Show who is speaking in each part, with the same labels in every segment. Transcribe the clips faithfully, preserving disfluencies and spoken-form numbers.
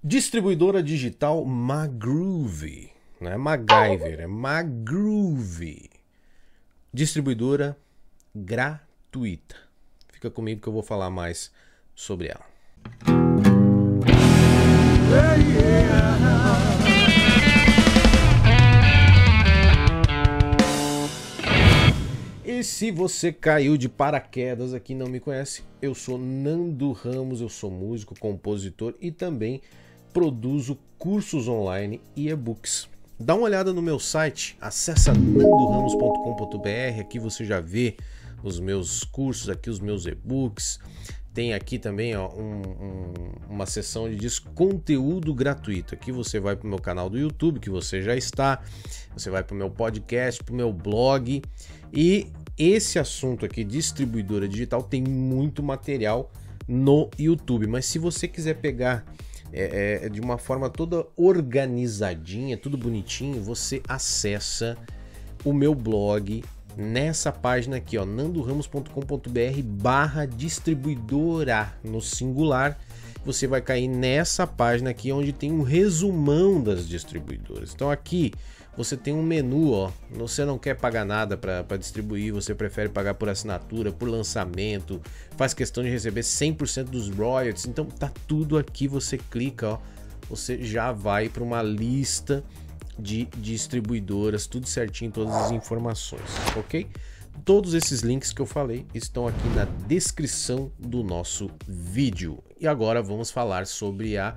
Speaker 1: Distribuidora digital Magroove, não é MacGyver, é Magroove. Distribuidora gratuita. Fica comigo que eu vou falar mais sobre ela. E se você caiu de paraquedas aqui e não me conhece, eu sou Nando Ramos, eu sou músico, compositor e também produzo cursos online e e-books. Dá uma olhada no meu site, acessa nando ramos ponto com ponto br, aqui você já vê os meus cursos, aqui os meus e-books. Tem aqui também ó, um, um, uma seção de diz, conteúdo gratuito. Aqui você vai para o meu canal do YouTube, que você já está. Você vai para o meu podcast, para o meu blog. E esse assunto aqui, distribuidora digital, tem muito material no YouTube. Mas se você quiser pegar é, é, de uma forma toda organizadinha, tudo bonitinho, você acessa o meu blog nessa página aqui, ó, nando ramos ponto com ponto br barra distribuidora no singular. Você vai cair nessa página aqui onde tem um resumão das distribuidoras. Então aqui você tem um menu, ó, você não quer pagar nada para distribuir, você prefere pagar por assinatura, por lançamento, faz questão de receber cem por cento dos royalties. Então tá tudo aqui, você clica, ó, você já vai para uma lista de distribuidoras, tudo certinho, todas as informações, ok? Todos esses links que eu falei estão aqui na descrição do nosso vídeo. E agora vamos falar sobre a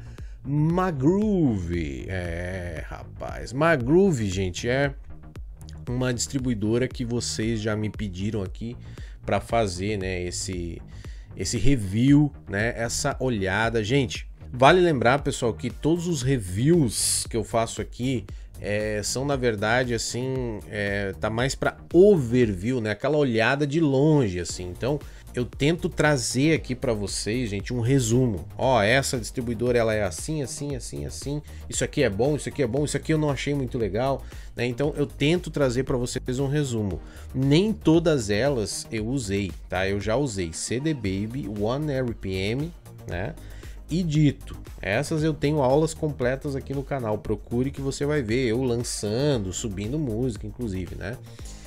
Speaker 1: Magroove. É, rapaz, Magroove, gente, é uma distribuidora que vocês já me pediram aqui para fazer, né, esse esse review, né, essa olhada. Gente, vale lembrar, pessoal, que todos os reviews que eu faço aqui É, são na verdade assim, é, tá mais para overview, né? Aquela olhada de longe assim. Então eu tento trazer aqui para vocês, gente, um resumo. Ó, essa distribuidora ela é assim, assim, assim, assim. Isso aqui é bom, isso aqui é bom, isso aqui eu não achei muito legal, né? Então eu tento trazer para vocês um resumo. Nem todas elas eu usei, tá? Eu já usei C D Baby, One R P M, né? E Dito. Essas eu tenho aulas completas aqui no canal. Procure que você vai ver eu lançando, subindo música, inclusive, né?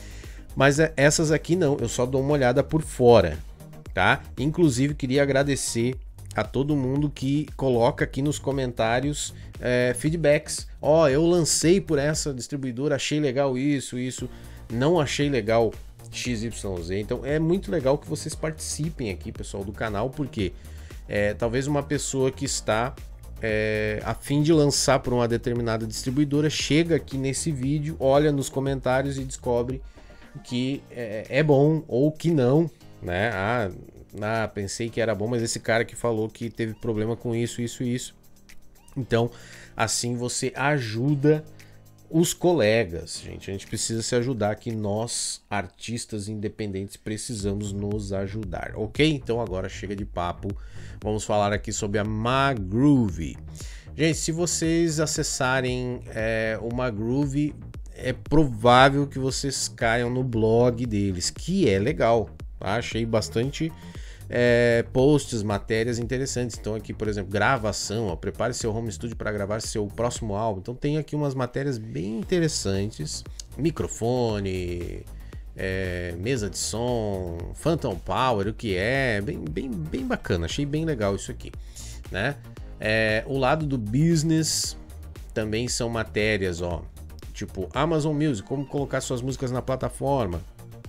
Speaker 1: Mas essas aqui não, eu só dou uma olhada por fora, tá? Inclusive queria agradecer a todo mundo que coloca aqui nos comentários é, feedbacks. Ó, oh, eu lancei por essa distribuidora, achei legal isso, isso, não achei legal X Y Z. Então é muito legal que vocês participem aqui, pessoal, do canal, porque É, talvez uma pessoa que está é, a fim de lançar por uma determinada distribuidora chega aqui nesse vídeo, olha nos comentários e descobre que é, é bom ou que não, né? Ah, ah, pensei que era bom, mas esse cara que falou que teve problema com isso, isso e isso. Então, assim você ajuda os colegas, gente. A gente precisa se ajudar aqui, nós, artistas independentes, precisamos nos ajudar, ok? Então agora chega de papo, vamos falar aqui sobre a Magroove. Gente, se vocês acessarem é, o Magroove, é provável que vocês caiam no blog deles, que é legal, tá? Achei bastante É, posts, matérias interessantes. Então aqui, por exemplo, gravação, ó, prepare seu home studio para gravar seu próximo álbum. Então tem aqui umas matérias bem interessantes, microfone, é, mesa de som, Phantom Power, o que é, bem, bem, bem bacana, achei bem legal isso aqui, né? É, o lado do business também são matérias, ó, tipo Amazon Music, como colocar suas músicas na plataforma,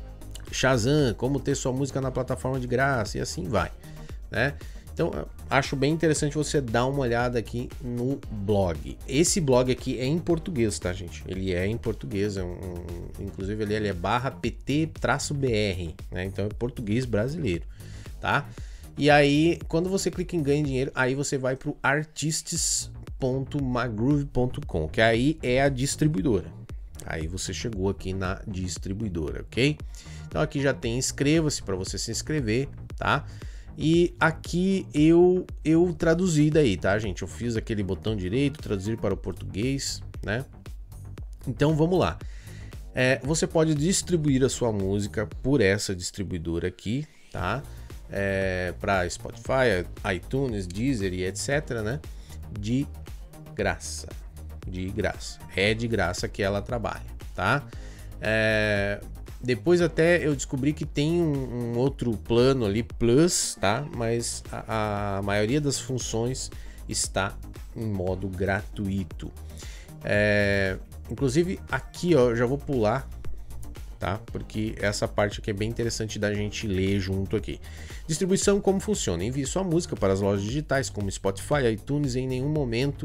Speaker 1: Shazam, como ter sua música na plataforma de graça, e assim vai, né? Então acho bem interessante você dar uma olhada aqui no blog. Esse blog aqui é em português, tá, gente? Ele é em português, é um, um, inclusive ele, ele é barra pt traço br, né? Então é português brasileiro, tá? E aí quando você clica em ganhe dinheiro, aí você vai para o artistes ponto magroove ponto com, que aí é a distribuidora. Aí você chegou aqui na distribuidora, ok? Então aqui já tem inscreva-se para você se inscrever, tá? E aqui eu eu traduzi daí, tá, gente? Eu fiz aquele botão direito, traduzir para o português, né? Então vamos lá. É, você pode distribuir a sua música por essa distribuidora aqui, tá? É, para Spotify, iTunes, Deezer e etc, né? de graça. De graça. É de graça que ela trabalha, tá? É... Depois até eu descobri que tem um, um outro plano ali, Plus, tá? Mas a, a maioria das funções está em modo gratuito. É... Inclusive aqui, ó, eu já vou pular, tá? Porque essa parte aqui é bem interessante da gente ler junto aqui. Distribuição, como funciona? Envie sua música para as lojas digitais como Spotify, iTunes, em nenhum momento.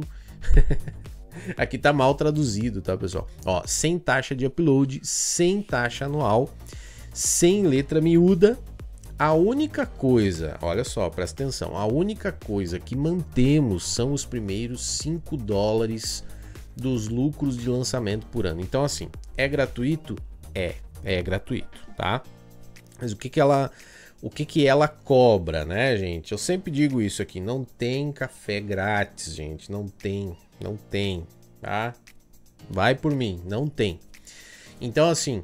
Speaker 1: Aqui tá mal traduzido, tá, pessoal? Ó, sem taxa de upload, sem taxa anual, sem letra miúda. A única coisa, olha só, presta atenção, a única coisa que mantemos são os primeiros cinco dólares dos lucros de lançamento por ano. Então, assim, é gratuito? É, é gratuito, tá? Mas o que que ela, o que que ela cobra, né, gente? Eu sempre digo isso aqui, não tem café grátis, gente, não tem, não tem, tá? Vai por mim, não tem. Então, assim,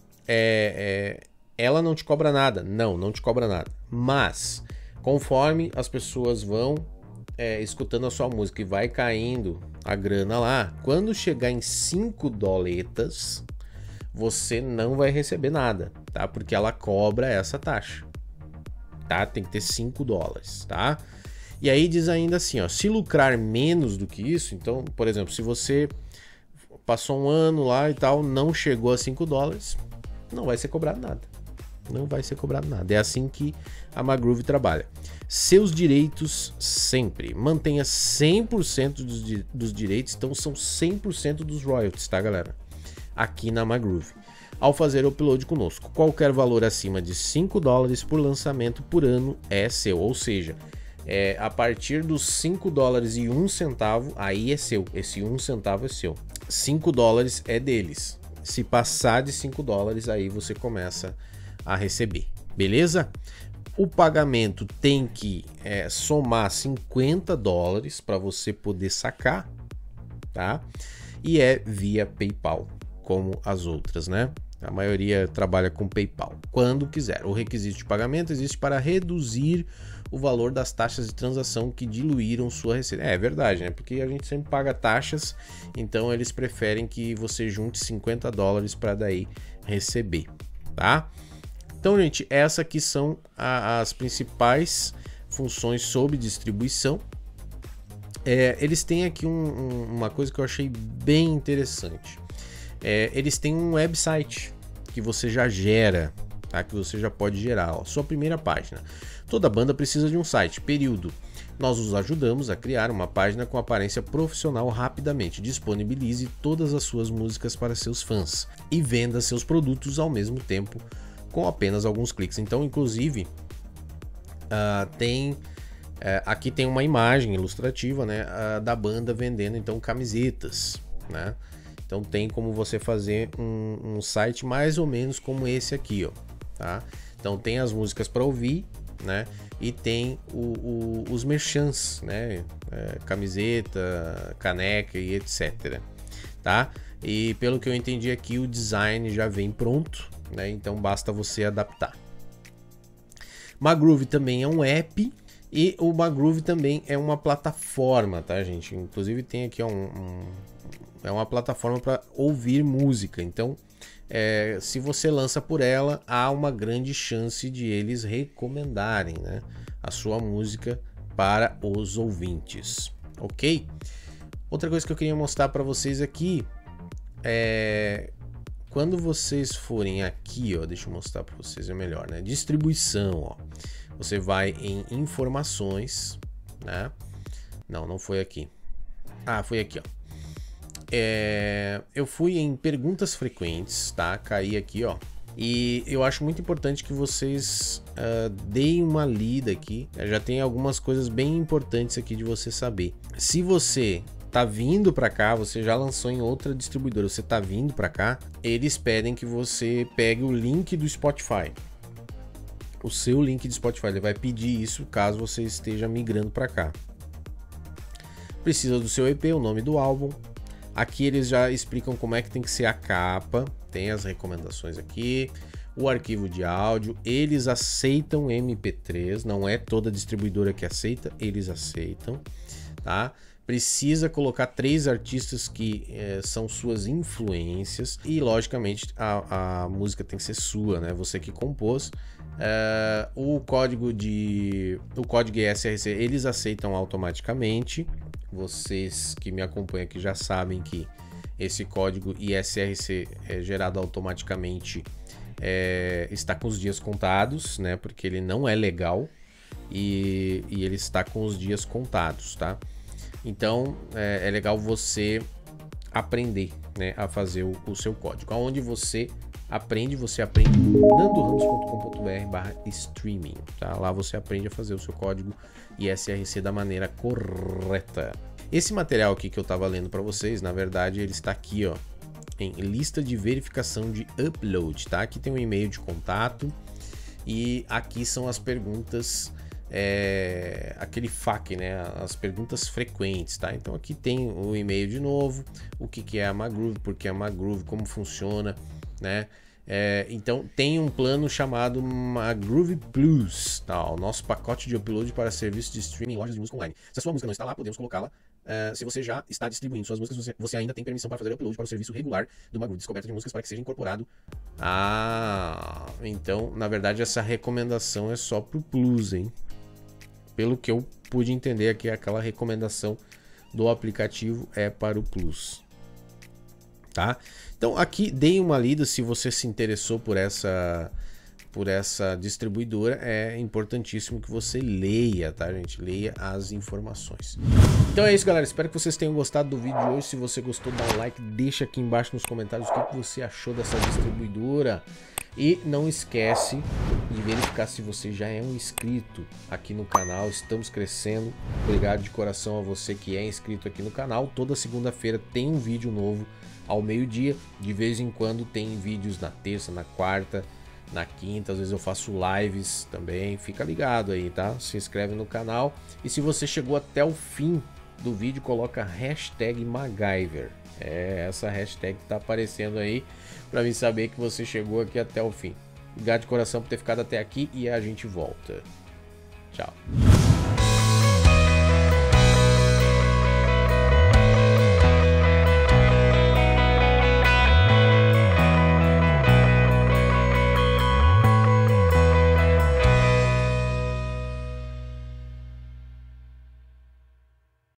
Speaker 1: é, é, ela não te cobra nada, não, não te cobra nada. Mas, conforme as pessoas vão é, escutando a sua música e vai caindo a grana lá, quando chegar em cinco doletas, você não vai receber nada, tá? Porque ela cobra essa taxa, tá? Tem que ter cinco dólares, tá? E aí diz ainda assim, ó, se lucrar menos do que isso, então, por exemplo, se você passou um ano lá e tal, não chegou a cinco dólares, não vai ser cobrado nada. Não vai ser cobrado nada. É assim que a Magroove trabalha. Seus direitos sempre. Mantenha cem por cento dos, di dos direitos, então são cem por cento dos royalties, tá, galera? Aqui na Magroove. Ao fazer o upload conosco, qualquer valor acima de cinco dólares por lançamento por ano é seu. Ou seja, é, a partir dos cinco dólares e um centavo, aí é seu. Esse um centavo é seu. cinco dólares é deles. Se passar de cinco dólares, aí você começa a receber, beleza? O pagamento tem que é, somar cinquenta dólares para você poder sacar, tá? E é via PayPal, como as outras, né? A maioria trabalha com PayPal, quando quiser. O requisito de pagamento existe para reduzir o valor das taxas de transação que diluíram sua receita. É, é verdade, né? Porque a gente sempre paga taxas, então eles preferem que você junte cinquenta dólares para daí receber, tá? Então, gente, essas aqui são a, as principais funções sobre distribuição. É, eles têm aqui um, um, uma coisa que eu achei bem interessante. É, eles têm um website que você já gera, tá? Que você já pode gerar. Ó, sua primeira página. Toda banda precisa de um site, período. Nós os ajudamos a criar uma página com aparência profissional rapidamente. Disponibilize todas as suas músicas para seus fãs e venda seus produtos ao mesmo tempo com apenas alguns cliques. Então, inclusive, uh, tem... Uh, aqui tem uma imagem ilustrativa, né, uh, da banda vendendo, então, camisetas, né? Então, tem como você fazer um, um site mais ou menos como esse aqui, ó, tá? Então, tem as músicas para ouvir, né? E tem o, o, os merchants, né? É, camiseta, caneca e etc, tá? E pelo que eu entendi aqui, o design já vem pronto, né? Então basta você adaptar. Magroove também é um app e o Magroove também é uma plataforma, tá, gente? Inclusive tem aqui um, um é uma plataforma para ouvir música. Então, é, se você lança por ela, há uma grande chance de eles recomendarem, né, a sua música para os ouvintes, ok? Outra coisa que eu queria mostrar para vocês aqui é quando vocês forem aqui, ó, deixa eu mostrar para vocês é melhor, né? Distribuição, ó. Você vai em informações, né? Não, não foi aqui. Ah, foi aqui, ó. É, eu fui em perguntas frequentes, tá? Caí aqui, ó. E eu acho muito importante que vocês uh, deem uma lida aqui. Já tem algumas coisas bem importantes aqui de você saber. Se você tá vindo para cá, você já lançou em outra distribuidora, você tá vindo para cá, eles pedem que você pegue o link do Spotify. O seu link de Spotify, ele vai pedir isso caso você esteja migrando para cá. Precisa do seu E P, o nome do álbum. Aqui eles já explicam como é que tem que ser a capa, tem as recomendações aqui, o arquivo de áudio, eles aceitam M P três, não é toda distribuidora que aceita, eles aceitam, tá? precisa colocar três artistas que é, são suas influências e, logicamente, a, a música tem que ser sua, né? Você que compôs. É, o código de o código I S R C eles aceitam automaticamente. Vocês que me acompanham aqui já sabem que esse código I S R C é gerado automaticamente, é, está com os dias contados, né? Porque ele não é legal e, e ele está com os dias contados, tá? Então é, é legal você aprender, né, a fazer o, o seu código. Aonde você aprende, você aprende no nando ramos ponto com ponto br barra streaming, tá? Lá você aprende a fazer o seu código I S R C da maneira correta. Esse material aqui que eu tava lendo para vocês, na verdade, ele está aqui, ó, em lista de verificação de upload, tá? Aqui tem um e-mail de contato e aqui são as perguntas, é, aquele F A Q, né? As perguntas frequentes, tá? Então aqui tem o e-mail de novo, o que que é a Magroove, por que a Magroove, como funciona, né? É, então tem um plano chamado Magroove Plus, tá? O nosso pacote de upload para serviços de streaming em lojas de música online. Se a sua música não está lá, podemos colocá-la. Uh, se você já está distribuindo suas músicas, você, você ainda tem permissão para fazer upload para o serviço regular do Magroove, descoberta de músicas, para que seja incorporado. Ah, então na verdade essa recomendação é só pro Plus, hein? Pelo que eu pude entender aqui, aquela recomendação do aplicativo é para o Plus. Tá? Então aqui dei uma lida, se você se interessou por essa por essa distribuidora, é importantíssimo que você leia, tá, gente? Leia as informações. Então é isso, galera, espero que vocês tenham gostado do vídeo de hoje. Se você gostou, dá um like, deixa aqui embaixo nos comentários o que você achou dessa distribuidora. E não esquece de verificar se você já é um inscrito aqui no canal. Estamos crescendo. Obrigado de coração a você que é inscrito aqui no canal. Toda segunda-feira tem um vídeo novo ao meio-dia. De vez em quando tem vídeos na terça, na quarta, na quinta. Às vezes eu faço lives também. Fica ligado aí, tá? Se inscreve no canal. E se você chegou até o fim do vídeo, coloca hashtag MacGyver. É essa hashtag que tá aparecendo aí para mim saber que você chegou aqui até o fim. Obrigado de coração por ter ficado até aqui e a gente volta. Tchau.